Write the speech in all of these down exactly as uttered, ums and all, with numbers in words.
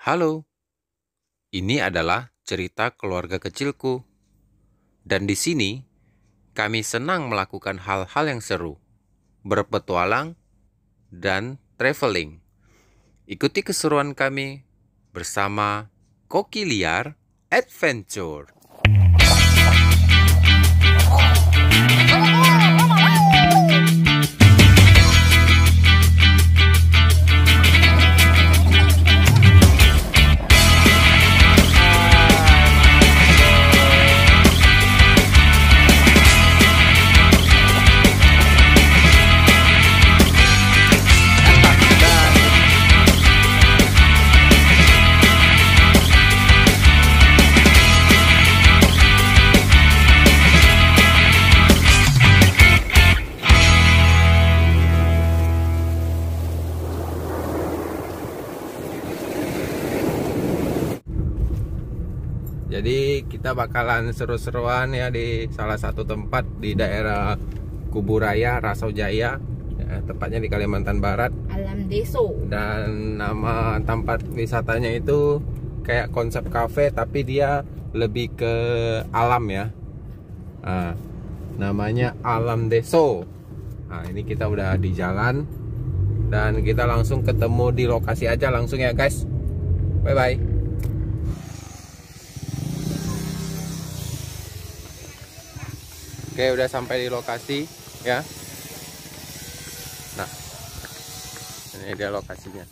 Halo, ini adalah cerita keluarga kecilku. Dan di sini, kami senang melakukan hal-hal yang seru, berpetualang, dan traveling. Ikuti keseruan kami bersama Koki Liar Adventure. Jadi kita bakalan seru-seruan ya di salah satu tempat di daerah Kuburaya, Rasau Jaya, ya, tepatnya di Kalimantan Barat. Alam Deso. Dan nama tempat wisatanya itu kayak konsep kafe, tapi dia lebih ke alam ya. Nah, namanya Alam Deso. Nah, ini kita udah di jalan dan kita langsung ketemu di lokasi aja langsung ya guys. Bye bye. Oke, udah sampai di lokasi ya. Nah, ini dia lokasinya.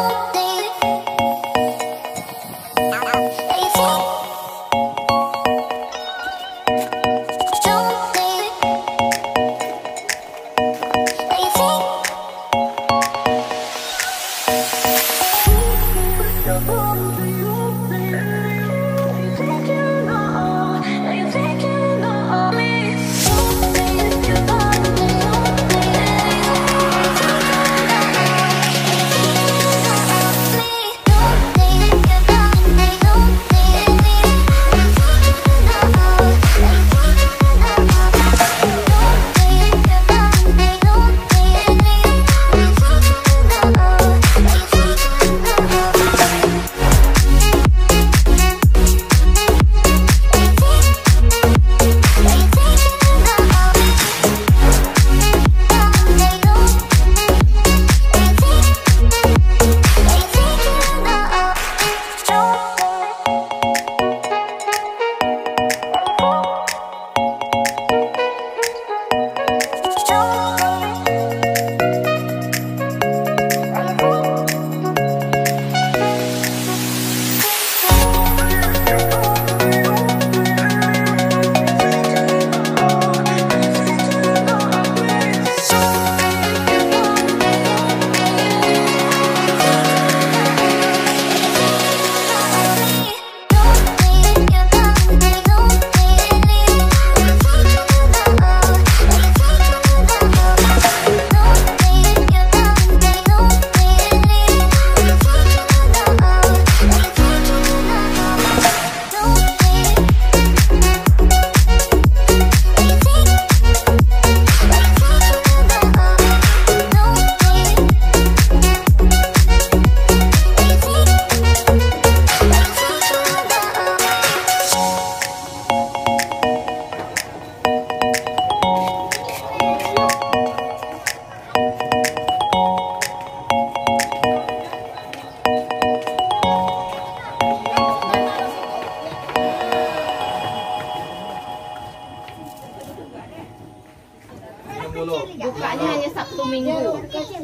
Bukanya hanya Sabtu Minggu.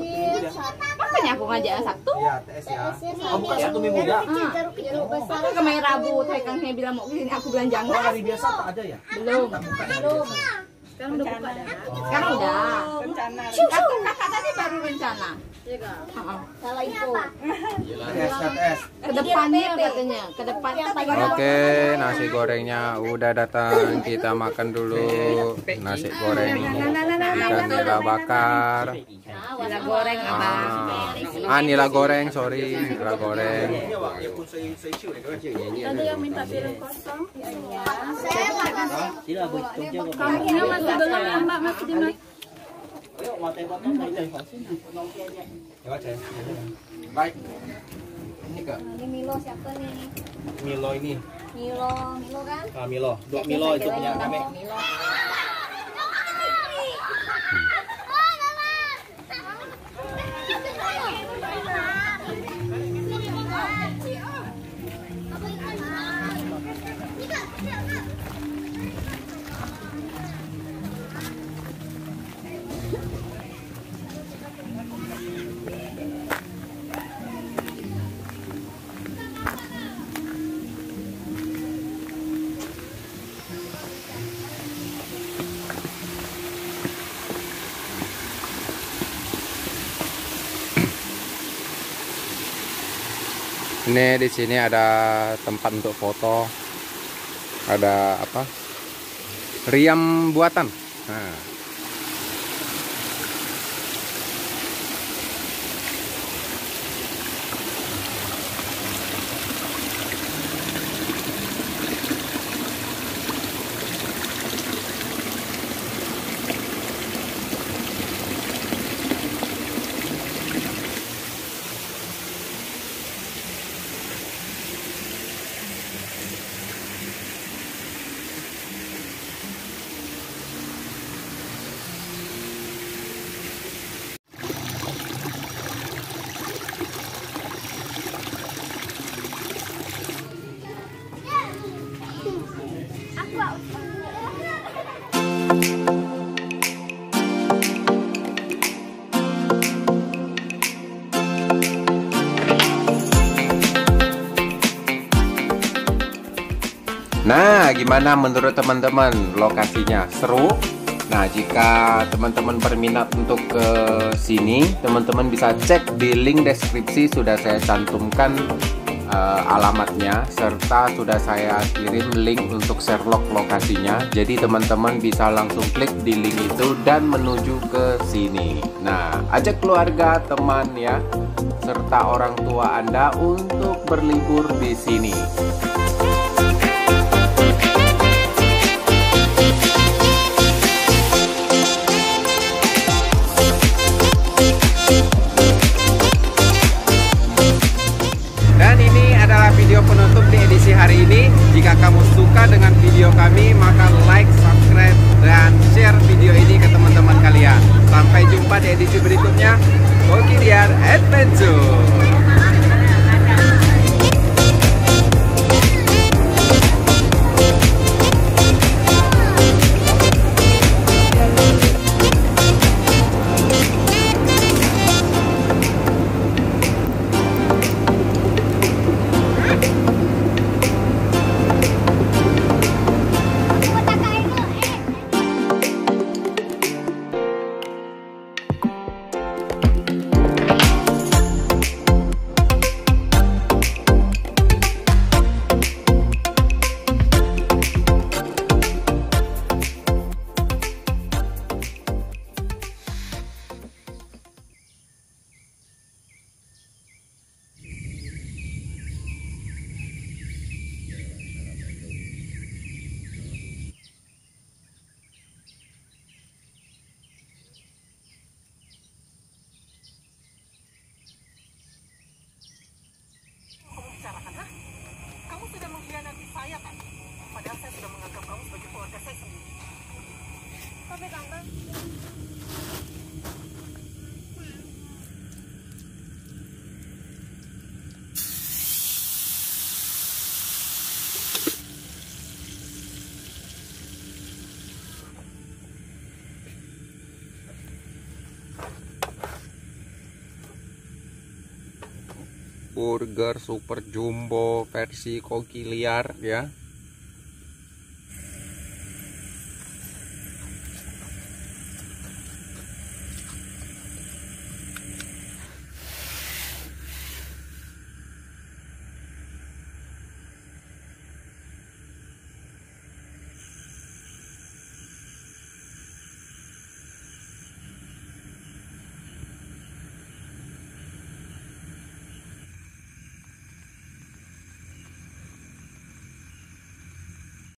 Makanya aku ngajak Sabtu. Iya, T S ya. Oh, bukan Sabtu Minggu ya? Aku kemarin Rabu, Kang bilang mau kesini, aku bilang jangan. Oh, hari biasa tak ada ya? Belum. Belum. Sekarang udah buka dah. Sekarang udah. Rencana. Kakak, kakak tadi baru rencana. Salah info. T S, T S. Kedepannya katanya, kedepannya. Oke, nasi gorengnya udah datang. Kita makan dulu nasi goreng ikan nila bakar. Nila goreng abang. Ah, nila goreng, sorry, nila goreng. Ada yang minta piring kosong? Iya. Kayaknya masih belum, Mbak, masih di mic. Baik. Ini Kak. Ini Milo siapa nih? Milo ini. Milo, Milo kan? Ah, Milo. Dua Milo itu punya kami. Milo. Ini di sini ada tempat untuk foto, ada apa? Riam buatan. Nah. Nah, gimana menurut teman-teman lokasinya? Seru? Nah, jika teman-teman berminat untuk ke sini, teman-teman bisa cek di link deskripsi, sudah saya cantumkan uh, alamatnya, serta sudah saya kirim link untuk Sherlock lokasinya. Jadi teman-teman bisa langsung klik di link itu dan menuju ke sini. Nah, ajak keluarga, teman ya, serta orang tua Anda untuk berlibur di sini. Dan ini adalah video penutup di edisi hari ini. Jika kamu suka dengan video kami, maka like, subscribe, dan share video ini ke teman-teman kalian. Sampai jumpa di edisi berikutnya. Kokiliar Adventure. Kamu sudah mengkhianati saya kan? Padahal saya sudah menganggap kamu sebagai keluarga saya sendiri. Tapi tante, burger super jumbo versi Kokiliar ya.